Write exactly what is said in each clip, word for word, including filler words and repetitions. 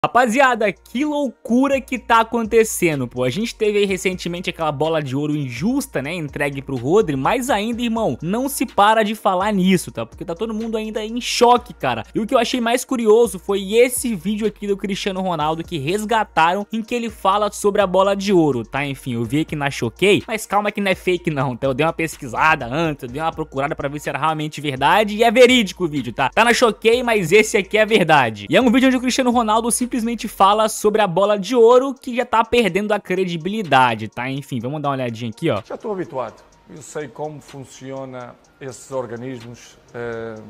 Rapaziada, que loucura que tá acontecendo, pô. A gente teve aí recentemente aquela bola de ouro injusta, né, entregue pro Rodri, mas ainda, irmão, não se para de falar nisso, tá? Porque tá todo mundo ainda em choque, cara. E o que eu achei mais curioso foi esse vídeo aqui do Cristiano Ronaldo que resgataram, em que ele fala sobre a bola de ouro, tá? Enfim, eu vi aqui na Choquei, mas calma que não é fake não, tá? Eu dei uma pesquisada antes, eu dei uma procurada pra ver se era realmente verdade, e é verídico o vídeo, tá? Tá na Choquei, mas esse aqui é verdade. E é um vídeo onde o Cristiano Ronaldo simplesmente simplesmente fala sobre a bola de ouro que já tá perdendo a credibilidade, tá? Enfim, vamos dar uma olhadinha aqui, ó. Já estou habituado. Eu sei como funciona esses organismos, uh,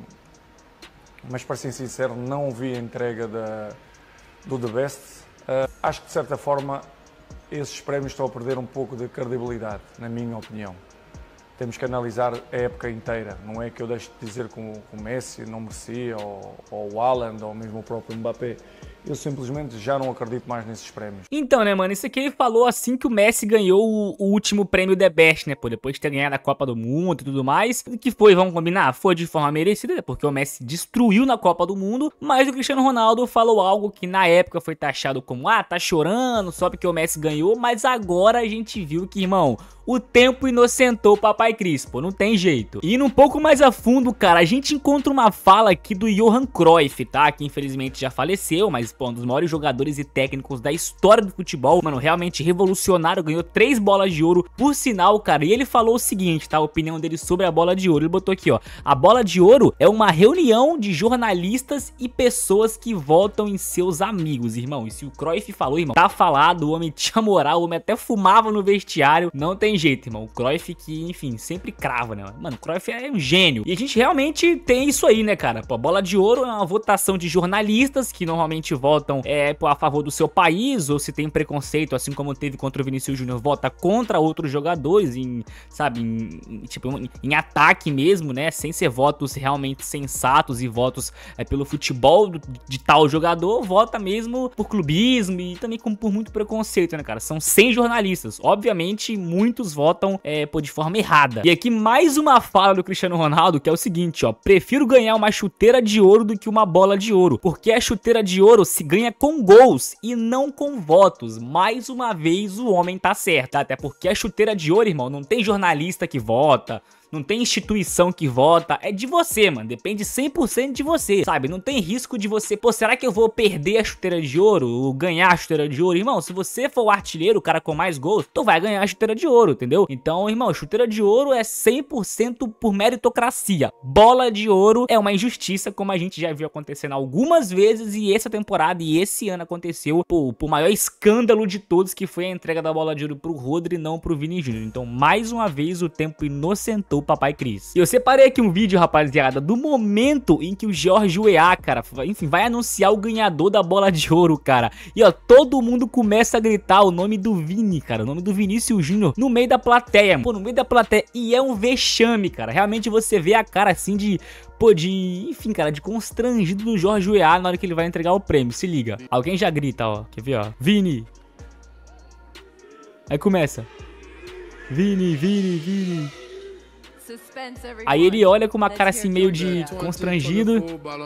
mas para ser sincero, não vi a entrega da, do The Best. Uh, acho que de certa forma esses prémios estão a perder um pouco de credibilidade, na minha opinião. Temos que analisar a época inteira, não é que eu deixe de dizer que o Messi não merecia, ou, ou o Haaland, ou mesmo o próprio Mbappé. Eu simplesmente já não acredito mais nesses prémios. Então, né, mano, isso aqui ele falou assim que o Messi ganhou o, o último prêmio The Best, né, pô, depois de ter ganhado a Copa do Mundo e tudo mais. Que foi, vamos combinar, foi de forma merecida, né, porque o Messi destruiu na Copa do Mundo, mas o Cristiano Ronaldo falou algo que na época foi taxado como, ah, tá chorando só porque o Messi ganhou, mas agora a gente viu que, irmão, o tempo inocentou o Papai Cris, pô, não tem jeito. E indo um pouco mais a fundo, cara, a gente encontra uma fala aqui do Johan Cruyff, tá, que infelizmente já faleceu, mas pô, um dos maiores jogadores e técnicos da história do futebol, mano, realmente revolucionário, ganhou três bolas de ouro, por sinal, cara, e ele falou o seguinte, tá, a opinião dele sobre a bola de ouro, ele botou aqui, ó, a bola de ouro é uma reunião de jornalistas e pessoas que votam em seus amigos, irmão, e se o Cruyff falou, irmão, tá falado, o homem tinha moral, o homem até fumava no vestiário, não tem jeito, irmão, o Cruyff que, enfim, sempre crava, né, mano, o Cruyff é um gênio, e a gente realmente tem isso aí, né, cara, pô, a bola de ouro é uma votação de jornalistas que normalmente votam é, a favor do seu país, ou se tem preconceito, assim como teve contra o Vinícius Júnior, vota contra outros jogadores, em, sabe, em, em, tipo, em, em ataque mesmo, né, sem ser votos realmente sensatos e votos é, pelo futebol do, de tal jogador, vota mesmo por clubismo e também com, por muito preconceito, né, cara, são cem jornalistas, obviamente muitos votam é, pô, de forma errada. E aqui mais uma fala do Cristiano Ronaldo, que é o seguinte, ó, prefiro ganhar uma chuteira de ouro do que uma bola de ouro, porque a chuteira de ouro se ganha com gols e não com votos. Mais uma vez o homem tá certo, tá? Até porque a chuteira de ouro, irmão, não tem jornalista que vota, não tem instituição que vota, é de você, mano, depende cem por cento de você, sabe, não tem risco de você, pô, será que eu vou perder a chuteira de ouro, ou ganhar a chuteira de ouro? Irmão, se você for o artilheiro, o cara com mais gols, tu vai ganhar a chuteira de ouro, entendeu? Então, irmão, chuteira de ouro é cem por cento por meritocracia, bola de ouro é uma injustiça, como a gente já viu acontecendo algumas vezes, e essa temporada e esse ano aconteceu, pô, o maior escândalo de todos, que foi a entrega da bola de ouro pro Rodri e não pro Vini Júnior. Então, mais uma vez, o tempo inocentou Papai Cris. E eu separei aqui um vídeo, rapaziada, do momento em que o George Weah, cara, enfim, vai anunciar o ganhador da bola de ouro, cara. E ó, todo mundo começa a gritar o nome do Vini, cara, o nome do Vinícius Júnior no meio da plateia, pô, no meio da plateia. E é um vexame, cara. Realmente você vê a cara assim de, pô, de, enfim, cara, de constrangido do George Weah na hora que ele vai entregar o prêmio. Se liga. Alguém já grita, ó. Quer ver, ó? Vini. Aí começa. Vini, Vini, Vini. Aí ele olha com uma cara assim meio de constrangido.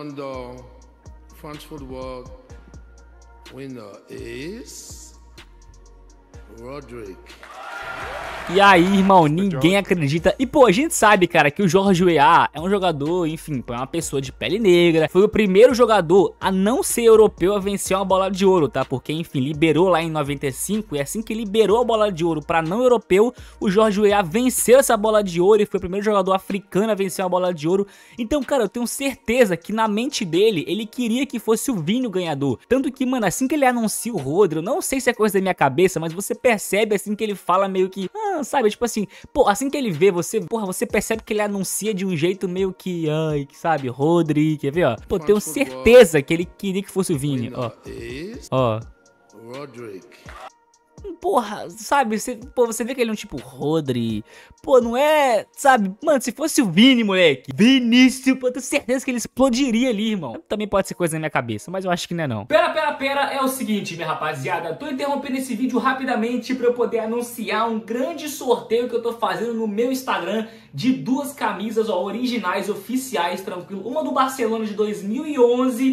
E aí, irmão, ninguém acredita. E, pô, a gente sabe, cara, que o George Weah é um jogador, enfim, é uma pessoa de pele negra. Foi o primeiro jogador a não ser europeu a vencer uma bola de ouro, tá? Porque, enfim, liberou lá em noventa e cinco. E assim que liberou a bola de ouro pra não europeu, o George Weah venceu essa bola de ouro e foi o primeiro jogador africano a vencer uma bola de ouro. Então, cara, eu tenho certeza que na mente dele, ele queria que fosse o Vini o ganhador. Tanto que, mano, assim que ele anuncia o Rodri, eu não sei se é coisa da minha cabeça, mas você percebe assim que ele fala meio que... Ah, sabe, tipo assim, pô, assim que ele vê você, porra, você percebe que ele anuncia de um jeito meio que, ai, que sabe, Rodri, quer ver, ó? Pô, tenho certeza que ele queria que fosse o Vini, ó. Ó. Rodrigo. Porra, sabe, você, pô, você vê que ele é um tipo Rodri, pô, não é, sabe, mano, se fosse o Vini, moleque, Vinícius, pô, eu tenho certeza que ele explodiria ali, irmão. Também pode ser coisa na minha cabeça, mas eu acho que não é não. Pera, pera, pera, é o seguinte, minha rapaziada, tô interrompendo esse vídeo rapidamente pra eu poder anunciar um grande sorteio que eu tô fazendo no meu Instagram de duas camisas, ó, originais, oficiais, tranquilo, uma do Barcelona de dois mil e onze,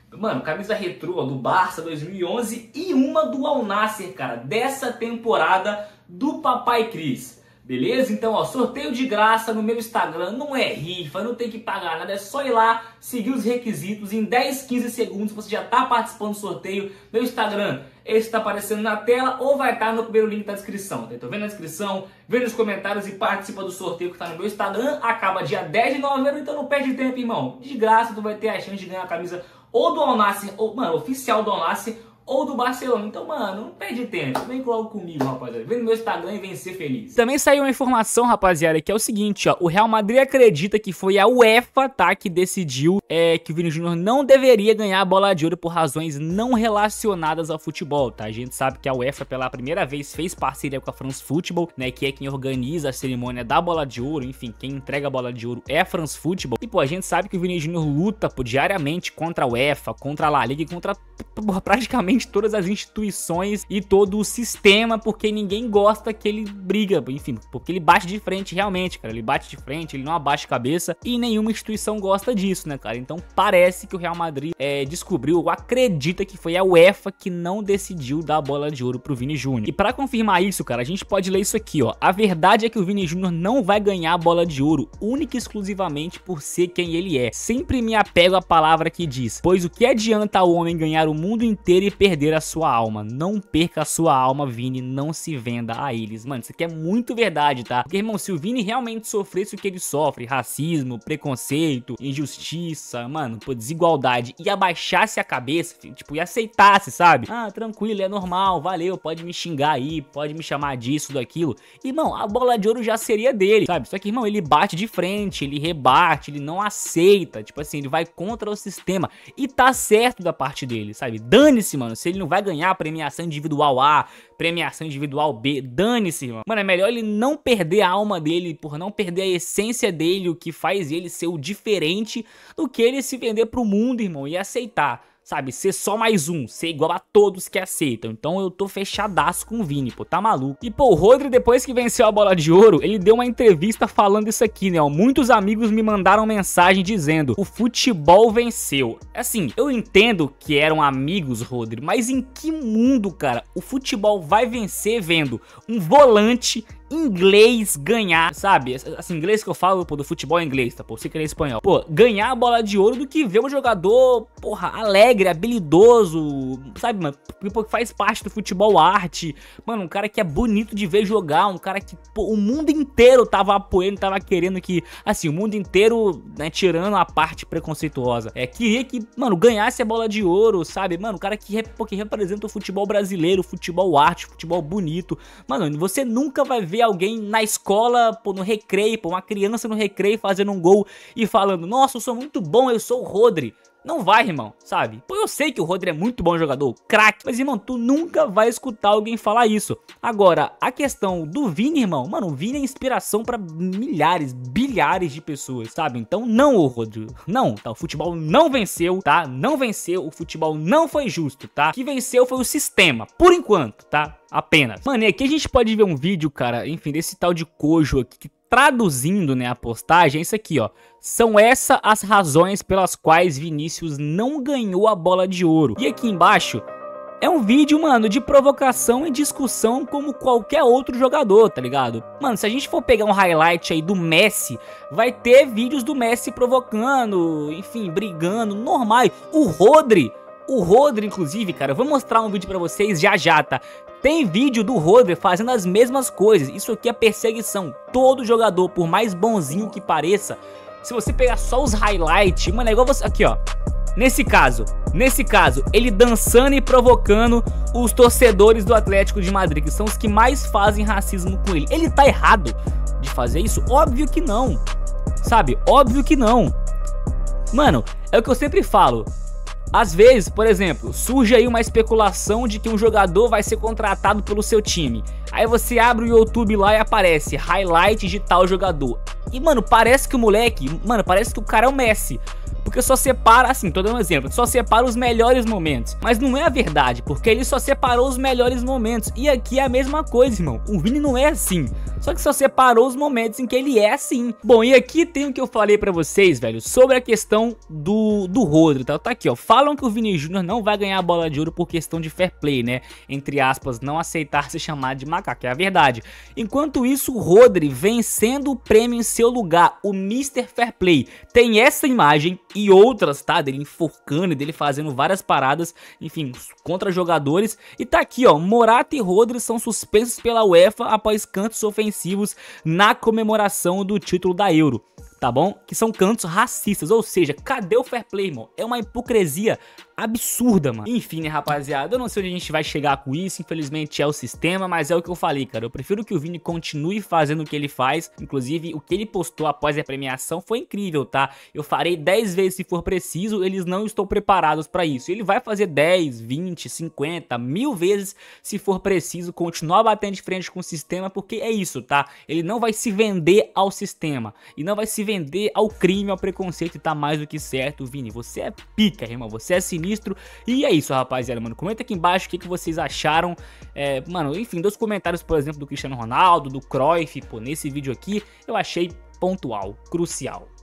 Mano, camisa retrô ó, do Barça dois mil e onze e uma do Al Nassr, cara, dessa temporada do Papai Cris. Beleza? Então, ó, sorteio de graça no meu Instagram, não é rifa, não tem que pagar nada, é só ir lá, seguir os requisitos, em dez, quinze segundos você já tá participando do sorteio. Meu Instagram, esse tá aparecendo na tela ou vai estar no primeiro link da descrição, tá? Então vem na descrição, vem nos comentários e participa do sorteio que tá no meu Instagram, acaba dia dez de novembro, então não perde tempo, irmão. De graça tu vai ter a chance de ganhar a camisa ou do Al Nassr, ou, mano, oficial do Al Nassr, ou do Barcelona. Então, mano, não perde tempo. Vem logo comigo, rapaziada. Vem no meu Instagram e vem ser feliz. Também saiu uma informação, rapaziada, que é o seguinte, ó. O Real Madrid acredita que foi a UEFA, tá, que decidiu é, que o Vini Júnior não deveria ganhar a bola de ouro por razões não relacionadas ao futebol, tá? A gente sabe que a UEFA, pela primeira vez, fez parceria com a France Football, né, que é quem organiza a cerimônia da bola de ouro. Enfim, quem entrega a bola de ouro é a France Football. E, pô, a gente sabe que o Vini Júnior luta, pô, diariamente contra a UEFA, contra a La Liga e contra, pô, praticamente todas as instituições e todo o sistema, porque ninguém gosta que ele briga, enfim, porque ele bate de frente realmente, cara, ele bate de frente, ele não abaixa a cabeça e nenhuma instituição gosta disso, né, cara? Então parece que o Real Madrid é, descobriu ou acredita que foi a UEFA que não decidiu dar a bola de ouro pro Vini Júnior. E pra confirmar isso, cara, a gente pode ler isso aqui, ó. A verdade é que o Vini Júnior não vai ganhar a bola de ouro única e exclusivamente por ser quem ele é. Sempre me apego à palavra que diz, pois o que adianta o homem ganhar o mundo inteiro e perder a sua alma? Não perca a sua alma, Vini, não se venda a eles. Mano, isso aqui é muito verdade, tá? Porque, irmão, se o Vini realmente sofresse o que ele sofre, racismo, preconceito, injustiça, mano, pô, desigualdade, e abaixasse a cabeça, tipo, e aceitasse, sabe? Ah, tranquilo, é normal, valeu, pode me xingar aí, pode me chamar disso, daquilo. Irmão, a bola de ouro já seria dele, sabe? Só que, irmão, ele bate de frente, ele rebate, ele não aceita, tipo assim, ele vai contra o sistema. E tá certo da parte dele, sabe? Dane-se, mano, se ele não vai ganhar a premiação individual A, premiação individual B, dane-se, mano. Mano, é melhor ele não perder a alma dele, por não perder a essência dele, o que faz ele ser o diferente, do que ele se vender pro mundo, irmão, e aceitar, sabe, ser só mais um, ser igual a todos que aceitam. Então eu tô fechadaço com o Vini, pô, tá maluco. E pô, o Rodri, depois que venceu a bola de ouro, ele deu uma entrevista falando isso aqui, né, ó. Muitos amigos me mandaram mensagem dizendo, o futebol venceu. Assim, eu entendo que eram amigos, Rodri, mas em que mundo, cara, o futebol vai vencer vendo um volante inglês ganhar, sabe? Assim, inglês que eu falo, pô, do futebol é inglês, tá? Pô, sei que ele é espanhol. Pô, ganhar a bola de ouro do que ver um jogador, porra, alegre, habilidoso, sabe, mano? Porque faz parte do futebol arte. Mano, um cara que é bonito de ver jogar, um cara que, pô, o mundo inteiro tava apoiando, tava querendo que, assim, o mundo inteiro, né, tirando a parte preconceituosa, é, queria que, mano, ganhasse a bola de ouro, sabe? Mano, o cara que, pô, que representa o futebol brasileiro, o futebol arte, o futebol bonito. Mano, você nunca vai ver alguém na escola, pô, no recreio, pô, uma criança no recreio fazendo um gol e falando, nossa, eu sou muito bom, eu sou o Rodri. Não vai, irmão, sabe? Pô, eu sei que o Rodri é muito bom jogador, craque, mas, irmão, tu nunca vai escutar alguém falar isso. Agora, a questão do Vini, irmão, mano, o Vini é inspiração pra milhares, bilhares de pessoas, sabe? Então, não, o Rodri, não, tá? O futebol não venceu, tá? Não venceu, o futebol não foi justo, tá? O que venceu foi o sistema, por enquanto, tá? Apenas. Mano, e aqui a gente pode ver um vídeo, cara, enfim, desse tal de Kojo aqui, que traduzindo, né, a postagem, é isso aqui, ó. São essas as razões pelas quais Vinícius não ganhou a bola de ouro. E aqui embaixo é um vídeo, mano, de provocação e discussão como qualquer outro jogador, tá ligado? Mano, se a gente for pegar um highlight aí do Messi, vai ter vídeos do Messi provocando, enfim, brigando, normal. O Rodri, o Rodri, inclusive, cara, eu vou mostrar um vídeo pra vocês já já, tá? Tem vídeo do Rodri fazendo as mesmas coisas. Isso aqui é perseguição. Todo jogador, por mais bonzinho que pareça, se você pegar só os highlights, mano, é igual você... Aqui, ó. Nesse caso, nesse caso, ele dançando e provocando os torcedores do Atlético de Madrid, que são os que mais fazem racismo com ele. Ele tá errado de fazer isso? Óbvio que não. Sabe? Óbvio que não. Mano, é o que eu sempre falo. Às vezes, por exemplo, surge aí uma especulação de que um jogador vai ser contratado pelo seu time. Aí você abre o YouTube lá e aparece highlight de tal jogador. E, mano, parece que o moleque, mano, parece que o cara é o Messi. porque só separa, assim, tô dando um exemplo, só separa os melhores momentos. Mas não é a verdade, porque ele só separou os melhores momentos. E aqui é a mesma coisa, irmão. O Vini não é assim. Só que só separou os momentos em que ele é assim. Bom, e aqui tem o que eu falei pra vocês, velho, sobre a questão do, do Rodri, tá? Tá aqui, ó. Falam que o Vini Júnior não vai ganhar a bola de ouro por questão de fair play, né? Entre aspas, não aceitar ser chamado de macaco, é a verdade. Enquanto isso, o Rodri vencendo o prêmio em seu lugar, o mister Fair Play. Tem essa imagem e outras, tá? Dele enforcando e dele fazendo várias paradas, enfim, contra jogadores. E tá aqui, ó, Morata e Rodri são suspensos pela UEFA após cantos ofensivos na comemoração do título da Euro, tá bom? Que são cantos racistas, ou seja, cadê o fair play, irmão? É uma hipocrisia absurda, mano. Enfim, né, rapaziada, eu não sei onde a gente vai chegar com isso, infelizmente é o sistema, mas é o que eu falei, cara, eu prefiro que o Vini continue fazendo o que ele faz, inclusive o que ele postou após a premiação foi incrível, tá? Eu farei dez vezes se for preciso, eles não estão preparados pra isso, ele vai fazer dez, vinte, cinquenta, mil vezes se for preciso, continuar batendo de frente com o sistema, porque é isso, tá? Ele não vai se vender ao sistema, e não vai se vender ao crime, ao preconceito, e tá mais do que certo. Vini, você é pica, irmão, você é sinistro. E é isso, rapaziada, mano. Comenta aqui embaixo o que, que vocês acharam. É, mano, enfim, dos comentários, por exemplo, do Cristiano Ronaldo, do Cruyff, pô, nesse vídeo aqui, eu achei pontual, crucial.